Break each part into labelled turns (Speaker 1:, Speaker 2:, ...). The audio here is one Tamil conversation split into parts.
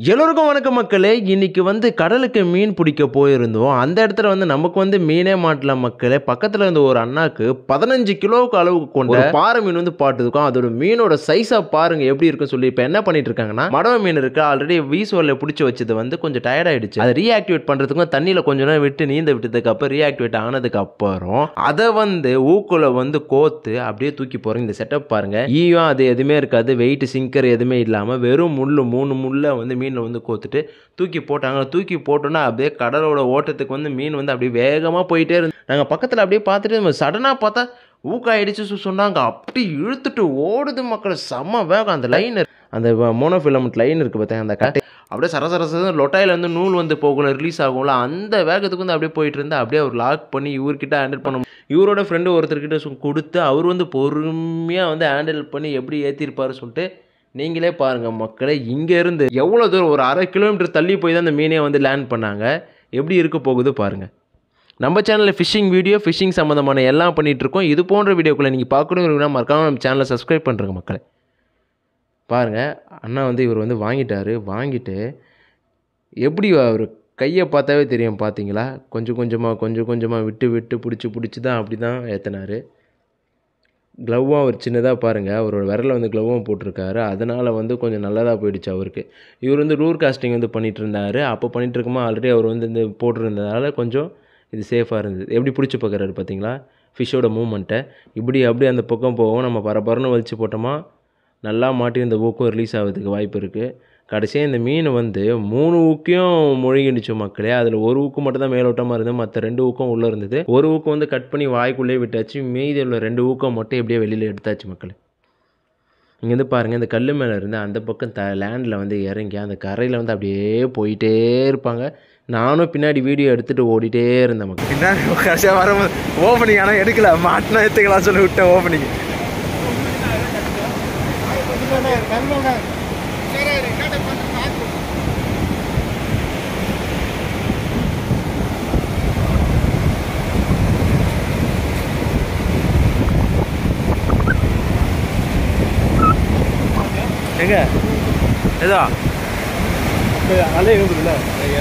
Speaker 1: எல்லோருக்கும் வணக்கம் மக்களே. இன்னைக்கு கடலுக்கு மீன் பிடிக்க போயிருந்தோம். அந்த இடத்துல நமக்கு மீனே மாட்டல மக்களே. பக்கத்துல இருந்த ஒரு அண்ணாக்கு 15 கிலோவுக்கு அளவுக்கு கொண்ட ஒரு பாறை மீன் பாட்டுருக்கோம். அதோட மீனோட சைஸா பாருங்க எப்படி இருக்குன்னு சொல்லி இப்போ என்ன பண்ணிட்டு இருக்காங்கன்னா, மடவ மீன் இருக்கு ஆல்ரெடி வீசுவல பிடிச்சி வச்சது கொஞ்சம் டயர்ட் ஆயிடுச்சு. அதை ரீஆக்டிவேட் பண்றதுக்கும் தண்ணியில கொஞ்ச நேரம் விட்டு நீந்த விட்டதுக்கு அப்புறம் ரீஆக்டிவேட் ஆனதுக்கு அப்புறம் அதை ஊக்குல கோத்து அப்படியே தூக்கி போறோம். இந்த செட்டப் பாருங்க. ஈயும் அது எதுவுமே இருக்காது, வெயிட் சிங்கர் எதுவுமே இல்லாம வெறும் முள்ளு 3 முள்ள மீனில் கோத்துட்டு தூக்கி போட்டாங்க. தூக்கி போட்டோன்னா அப்படியே கடலோட ஓட்டத்துக்கு மீன் அப்படியே வேகமாக போயிட்டே இருந்து நாங்கள் பக்கத்தில் அப்படியே பார்த்துட்டு சடனாக பார்த்தா ஊக்காயிடுச்சு சொன்னாங்க. அப்படி இழுத்துட்டு ஓடுது மக்கள், செம்ம வேகம். அந்த லைன் அந்த மோனோஃபிலமெண்ட் லைன் இருக்குது பார்த்தேன், அந்த கட்டை அப்படியே சரசரச லொட்டாயில் நூல் போகல ரிலீஸ் ஆகும்ல, அந்த வேகத்துக்கு அப்படியே போயிட்டு இருந்தா அப்படியே அவர் லாக் பண்ணி இவர்கிட்ட ஹேண்டில் பண்ண இவரோட ஃப்ரெண்டு ஒருத்தர்கிட்ட கொடுத்து அவர் பொறுமையாக ஹேண்டில் பண்ணி எப்படி ஏற்றிருப்பாரு சொல்லிட்டு நீங்களே பாருங்கள் மக்களே. இங்கேருந்து எவ்வளோ தூரம் ஒரு 1/2 கிலோமீட்டர் தள்ளி போய் தான் அந்த மீனே லேண்ட் பண்ணாங்க. எப்படி இருக்க போகுது பாருங்கள். நம்ம சேனலில் ஃபிஷிங் வீடியோ, ஃபிஷிங் சம்மந்தமான எல்லாம் பண்ணிகிட்ருக்கோம். இது போன்ற வீடியோக்குள்ளே நீங்கள் பார்க்கணுன்னா மறக்காமல் நம்ம சேனலை சப்ஸ்கிரைப் பண்ணுறங்க மக்களே. பாருங்கள், அண்ணா இவர் வாங்கிட்டு எப்படி அவர் கையை பார்த்தாவே தெரியும் பார்த்தீங்களா. கொஞ்சம் கொஞ்சமாக விட்டு பிடிச்சி தான் அப்படி தான் ஏற்றினார். க்ளவ்வும் அவர் சின்னதாக பாருங்கள், அவரோட விரலில் க்ளவ்வும் போட்டிருக்காரு. அதனால் கொஞ்சம் நல்லதாக போயிடுச்சு அவருக்கு. இவர் ரூர் காஸ்டிங் பண்ணிகிட்டு இருந்தார். அப்போ பண்ணிகிட்டு இருக்கும்போது ஆல்ரெடி அவர் இந்த போட்டிருந்ததால் கொஞ்சம் இது சேஃபாக இருந்தது. எப்படி பிடிச்சி பார்க்குறாரு பார்த்தீங்களா ஃபிஷ்ஷோட மூமெண்ட்டை. இப்படி அந்த பக்கம் போவோம். நம்ம பரபரன்னு வலிச்சு போட்டோமா நல்லா மாட்டி இந்த ஊக்கம் ரிலீஸ் ஆகிறதுக்கு வாய்ப்பு இருக்குது. கடைசியாக இந்த மீன் 3 ஊக்கையும் முழுங்கிடுச்சு மக்களே. அதில் ஒரு ஊக்கு மட்டும் தான் மேலோட்டமாக இருந்தது, மற்ற 2 ஊக்கம் உள்ளே இருந்தது. ஒரு ஊக்கம் கட் பண்ணி வாய்க்குள்ளே விட்டாச்சு. மீதி உள்ள 2 ஊக்கம் மட்டும் எப்படியே வெளியில் எடுத்தாச்சு மக்களே. இங்கேருந்து பாருங்கள், இந்த கல் மேலே இருந்து அந்த பக்கம் லேண்டில் இறங்கி அந்த கரையில் அப்படியே போயிட்டே இருப்பாங்க. நானும் பின்னாடி வீடியோ எடுத்துகிட்டு ஓடிட்டே இருந்தேன் மக்கள்.
Speaker 2: பின்னாடி கடைசியாக வரும்போது ஓப்பனிங் ஆனால் எடுக்கல, மாட்டினா எடுத்துக்கலாம் சொல்லி விட்டேன் ஓப்பனிங். எங்க ஏதோ அலே இருக்குதுல்ல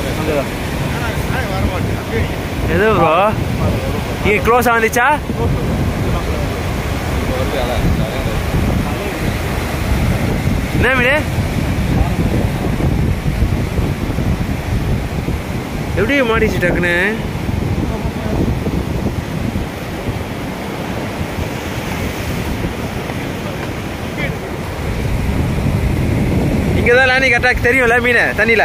Speaker 2: எதோ ப்ரோ இங்கே க்ளோஸாக வந்துச்சா? என்ன மீன் எப்படி மாட்டிச்சு டக்குன்னு? இங்கே தான் லேண்டிங் கரெக்டாக தெரியும்ல மீன் தண்ணியில்.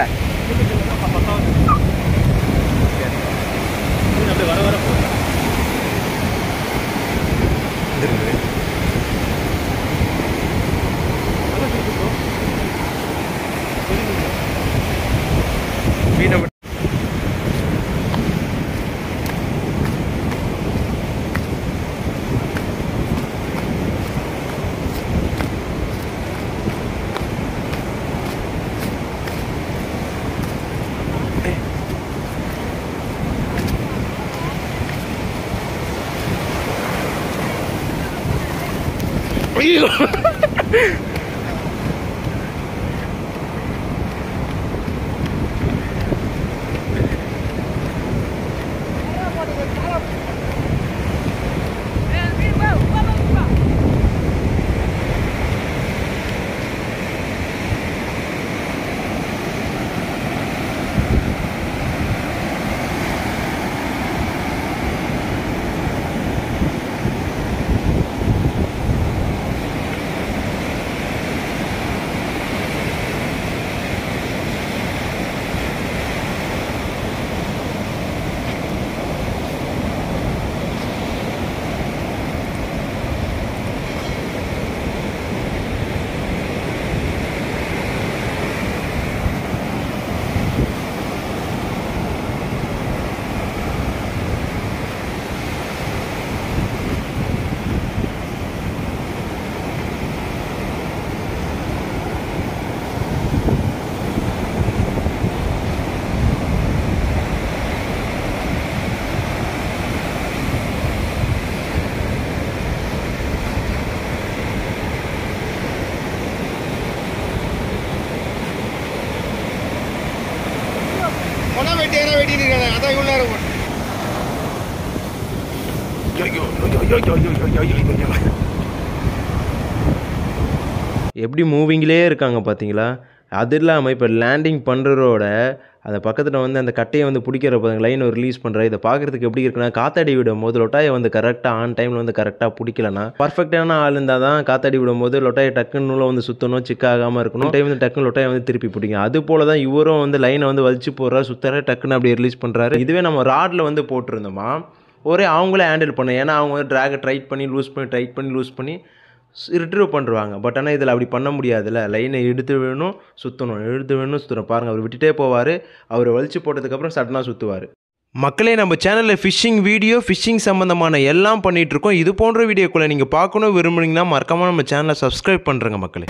Speaker 2: மீனை ஐயோ
Speaker 1: எப்படி மூவிங்லேயே இருக்காங்க பார்த்தீங்களா? அது இல்லாமல் இப்போ லேண்டிங் பண்ணுறதோட அந்த பக்கத்தில் வந்து அந்த கட்டையை வந்து பிடிக்கிற லைனை ரிலீஸ் பண்ணுற இதை பார்க்குறதுக்கு எப்படி இருக்குன்னா, காத்தாடி விடும் போது லொட்டாயை வந்து கரெக்டாக ஆன் டைமில் வந்து கரெக்டாக பிடிக்கலனா பர்ஃபெக்டான ஆள் இருந்தால் தான் காத்தாடி விடும் போது லொட்டாயை டக்குன்னு நூலை வந்து சுற்றணும், சிக்காகாமல் இருக்கணும். டைம் வந்து டக்குன்னு லொட்டாயை வந்து திருப்பி பிடிக்கும். அது போல தான் இவரும் வந்து லைனை வந்து வலிச்சு போடுறாரு, சுற்றுற டக்குன்னு அப்படியே ரிலீஸ் பண்ணுறாரு. இதுவே நம்ம ராடில் வந்து போட்டிருந்தோமா ஒரே அவங்களே ஹேண்டில் பண்ண, ஏன்னா அவங்க வந்து ட்ராகை டைட் பண்ணி லூஸ் பண்ணி ரிட்ரீவ் பண்ணுவாங்க. பட் ஆனால் இதில் அப்படி பண்ண முடியாதுல்ல. லைனை எடுத்து வேணும் சுற்றணும். பாருங்கள், அவர் விட்டுட்டே போவார். அவர் வலிச்சு போட்டதுக்கப்புறம் சடனாக சுற்றுவார். மக்களே, நம்ம சேனலில் ஃபிஷ்ஷிங் சம்மந்தமான எல்லாம் பண்ணிகிட்ருக்கோம். இது போன்ற வீடியோக்குள்ளே நீங்கள் பார்க்கணும் விரும்புனீங்கன்னா மறக்காமல் நம்ம சேனலை சப்ஸ்கிரைப் பண்ணுறேங்க மக்களே.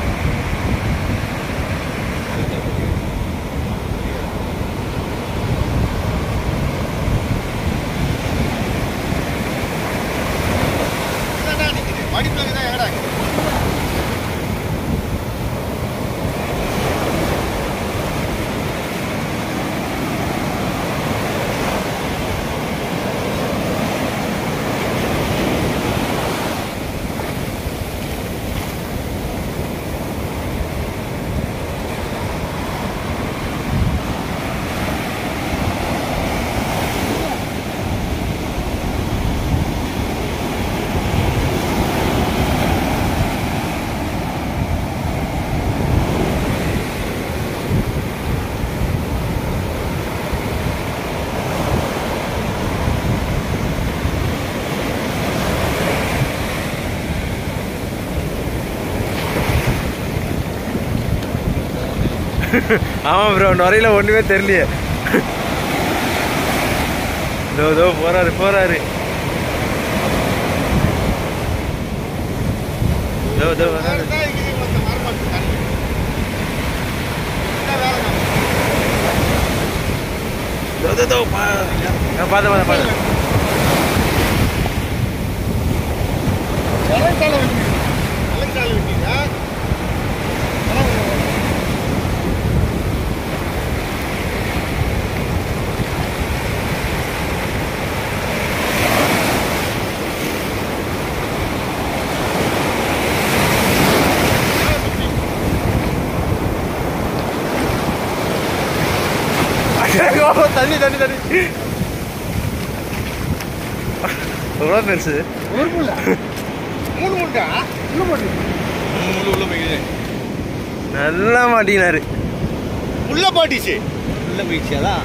Speaker 2: ஆமாம் ப்ரோ, நுரையில ஒன்றுமே தெரியலையே. இதோ போறாரு. வராரு. பார்த்து தண்ணி எவ்வளோ பெருசு? நல்லா மாட்டினாரு.
Speaker 3: உள்ள போயிடுச்சு அதான்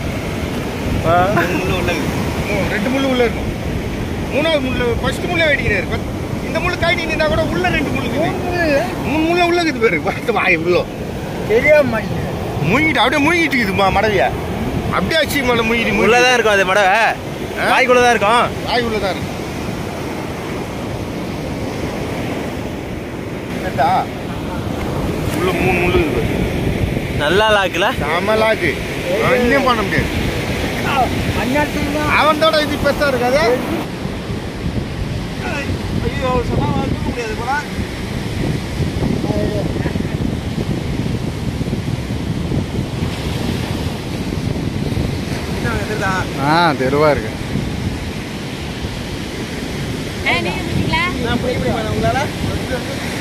Speaker 3: 2 முள்ளு உள்ள இருக்கும். 3வது முள்ளு ஃபர்ஸ்ட் முள்ளே வெடிக்கிறாரு. இந்த முள்ளு காய்ச்சி நின்றா கூட உள்ள 2 முள்ளு இருக்குது. 3 முள்ள உள்ள இருக்குது பேரு. பார்த்து வாய் இவ்வளோ தெரியாம மூங்கிட்டு அப்படியே மூங்கிட்டு இருக்குதுமா மடவையா. அப்படியே ஆச்சு மழை மூங்கிட்டு
Speaker 2: உள்ளதான் இருக்கும். அது மடவை வாய்க்குள்ளதான் இருக்கும்.
Speaker 3: வாய்க்குள்ளதான் இருக்கும். உள்ள 3 முள்ளு இருக்குது.
Speaker 2: நல்லா லாக்குல
Speaker 3: செம லாக்கு. இன்னும் பண்ண முடியாது. அவனோட இது பெருசா இருக்காது. ஐயோ சொன்னா தூக்க முடியாது போல. தெருவா இருக்கு.
Speaker 4: நீங்க